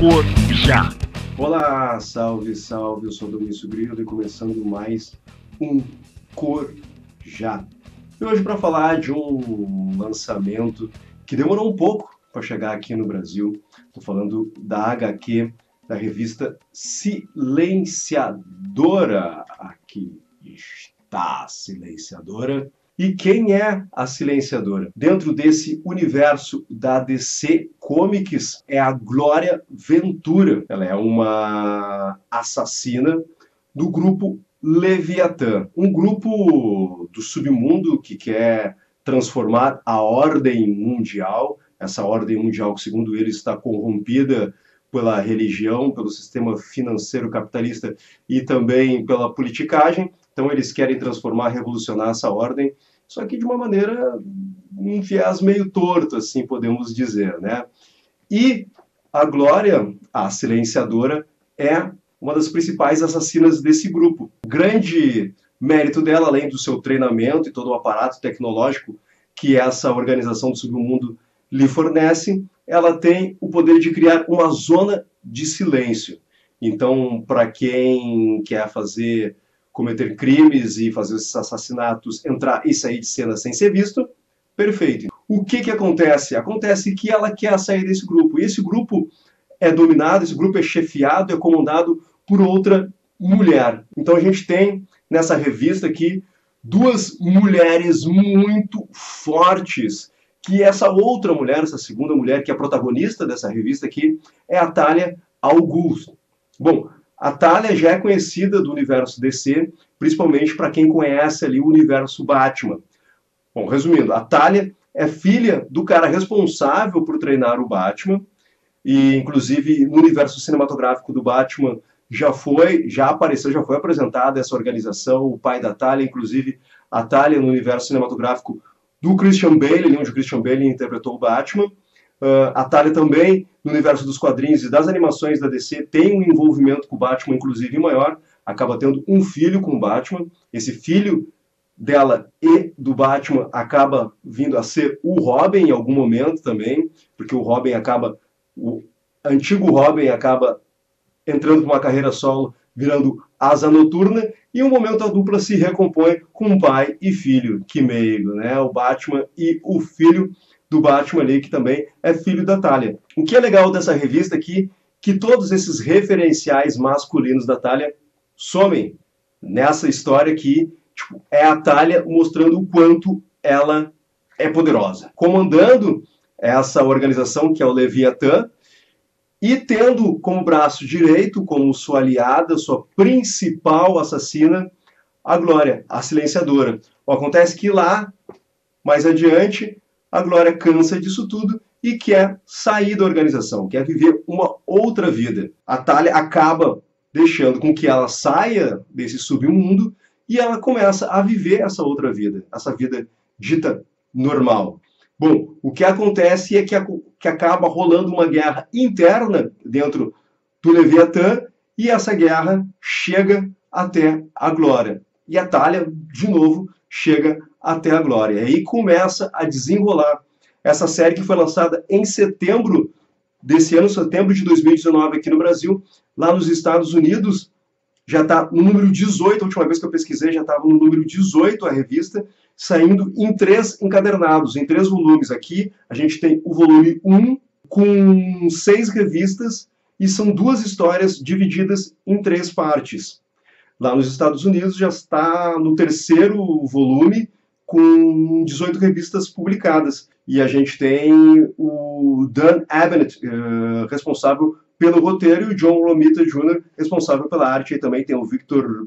Cor Já. Olá, salve, salve, eu sou Domingos Grilo e começando mais um Cor Já. E hoje para falar de um lançamento que demorou um pouco para chegar aqui no Brasil. Estou falando da HQ, da revista Silenciadora. Aqui está a Silenciadora. E quem é a Silenciadora? Dentro desse universo da DC Comics é a Glória Ventura. Ela é uma assassina do grupo Leviatã, um grupo do submundo que quer transformar a ordem mundial. Essa ordem mundial que, segundo eles, está corrompida pela religião, pelo sistema financeiro capitalista e também pela politicagem. Então eles querem transformar, revolucionar essa ordem, só que de uma maneira, um viés meio torto, assim podemos dizer, né? E a Glória, a Silenciadora, é uma das principais assassinas desse grupo. O grande mérito dela, além do seu treinamento e todo o aparato tecnológico que essa organização do submundo lhe fornece, ela tem o poder de criar uma zona de silêncio. Então, para quem quer cometer crimes e fazer esses assassinatos, entrar e sair de cena sem ser visto, perfeito. O que acontece? Acontece que ela quer sair desse grupo. E esse grupo é dominado, esse grupo é chefiado, é comandado por outra mulher. Então a gente tem nessa revista aqui duas mulheres muito fortes, que essa outra mulher, essa segunda mulher, que é a protagonista dessa revista aqui, é a Talia al Ghul. Bom, a Talia já é conhecida do universo DC, principalmente para quem conhece ali o universo Batman. Bom, resumindo, a Talia é filha do cara responsável por treinar o Batman, e inclusive no universo cinematográfico do Batman já foi apresentada essa organização, o pai da Talia, inclusive a Talia no universo cinematográfico do Christian Bale, onde o Christian Bale interpretou o Batman. A Talia também, no universo dos quadrinhos e das animações da DC, tem um envolvimento com o Batman, inclusive maior, acaba tendo um filho com o Batman. Esse filho dela e do Batman acaba vindo a ser o Robin em algum momento também, porque o antigo Robin acaba entrando para uma carreira solo, virando Asa Noturna, e um momento a dupla se recompõe com pai e filho, que meigo, né? O Batman e o filho do Batman ali, que também é filho da Talia. O que é legal dessa revista aqui, que todos esses referenciais masculinos da Talia somem nessa história que é a Talia mostrando o quanto ela é poderosa. Comandando essa organização que é o Leviatã, e tendo como braço direito, como sua aliada, sua principal assassina, a Glória, a Silenciadora. Acontece que lá, mais adiante, a Glória cansa disso tudo e quer sair da organização, quer viver uma outra vida. A Talia acaba deixando com que ela saia desse submundo e ela começa a viver essa outra vida, essa vida dita normal. Bom, o que acontece é que acaba rolando uma guerra interna dentro do Leviatã e essa guerra chega até a Glória. E a Talia, de novo, chega até a Glória. E aí começa a desenrolar essa série que foi lançada em setembro desse ano, setembro de 2019 aqui no Brasil. Lá nos Estados Unidos já está no número 18, a última vez que eu pesquisei já estava no número 18 a revista, saindo em 3 encadernados, em 3 volumes. Aqui a gente tem o volume 1 com 6 revistas e são 2 histórias divididas em 3 partes. Lá nos Estados Unidos já está no 3º volume com 18 revistas publicadas. E a gente tem o Dan Abnett, responsável pelo roteiro, e o John Romita Jr., responsável pela arte, e também tem o Viktor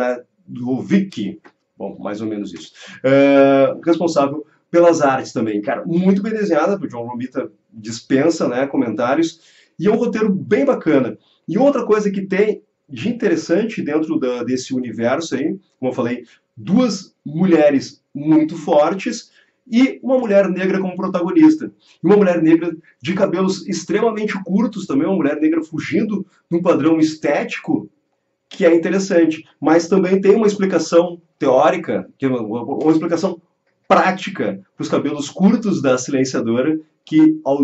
Bogdanovic, bom, mais ou menos isso, responsável pelas artes também. Cara, muito bem desenhada, o John Romita dispensa, né, comentários, e é um roteiro bem bacana. E outra coisa que tem de interessante dentro desse universo aí, como eu falei, 2 mulheres muito fortes, e uma mulher negra como protagonista. E uma mulher negra de cabelos extremamente curtos também, uma mulher negra fugindo de um padrão estético que é interessante. Mas também tem uma explicação teórica, uma explicação prática para os cabelos curtos da Silenciadora, que ao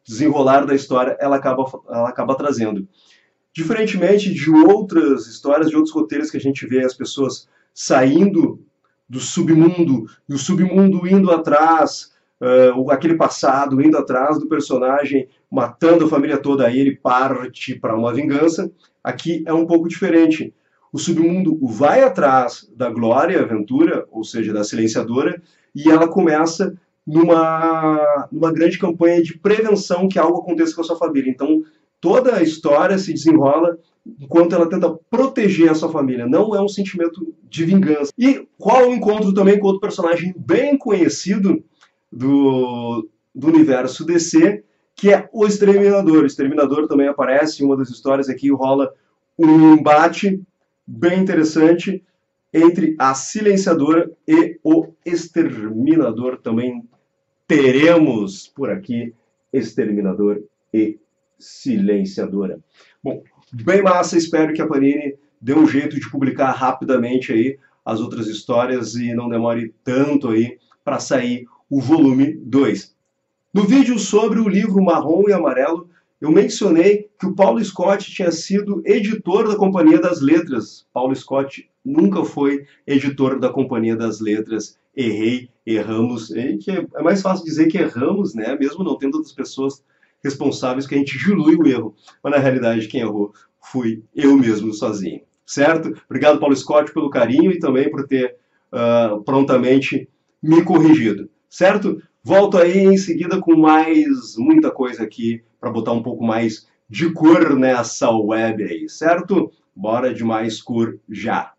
desenrolar da história ela acaba trazendo. Diferentemente de outras histórias, de outros roteiros que a gente vê as pessoas saindo do submundo, e o submundo indo atrás, aquele passado indo atrás do personagem, matando a família toda, aí ele parte para uma vingança. Aqui é um pouco diferente. O submundo vai atrás da Glória Aventura, ou seja, da Silenciadora, e ela começa numa grande campanha de prevenção que algo aconteça com a sua família. Então, toda a história se desenrola enquanto ela tenta proteger a sua família. Não é um sentimento de vingança. E qual o encontro também com outro personagem bem conhecido do universo DC, que é o Exterminador. O Exterminador também aparece em uma das histórias aqui, rola um embate bem interessante entre a Silenciadora e o Exterminador. Também teremos por aqui Exterminador e Silenciadora. Bom, bem massa, espero que a Panini dê um jeito de publicar rapidamente aí as outras histórias e não demore tanto aí para sair o volume 2. No vídeo sobre o livro Marrom e Amarelo, eu mencionei que o Paulo Scott tinha sido editor da Companhia das Letras. Paulo Scott nunca foi editor da Companhia das Letras. Errei, erramos. Que é mais fácil dizer que erramos, né? Mesmo não tendo outras pessoas responsáveis, que a gente dilui o erro. Mas na realidade quem errou fui eu mesmo sozinho. Certo? Obrigado, Paulo Scott, pelo carinho e também por ter prontamente me corrigido. Certo? Volto aí em seguida com muita coisa aqui para botar um pouco mais de cor nessa web aí, certo? Bora de mais cor já!